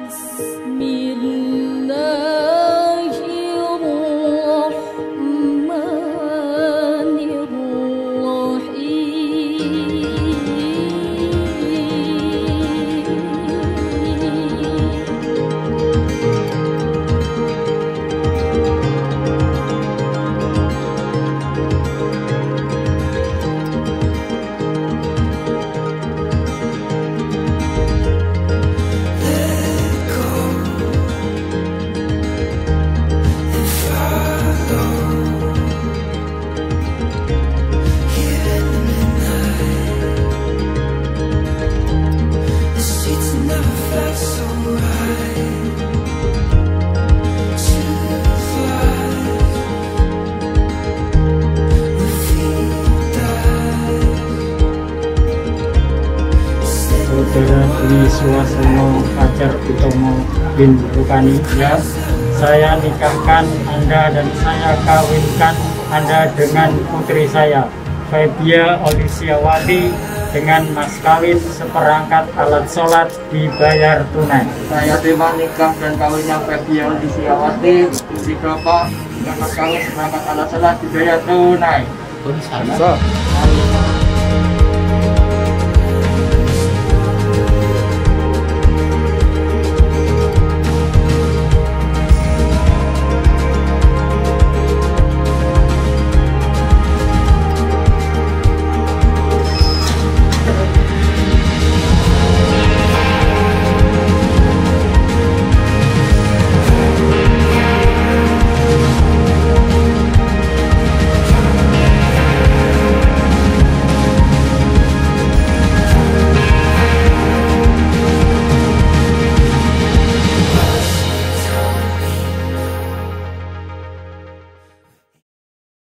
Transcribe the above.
Saudara Dwi Suwarsono Fajar Utomo bin Rukani, ya, saya nikahkan Anda dan saya kawinkan Anda dengan putri saya, Febia Olisiawati, dengan mas kawin seperangkat alat sholat dibayar tunai. Saya terima nikah dan kawinnya Febia Olisiawati putri Bapak dengan mas kawin seperangkat alat sholat dibayar tunai.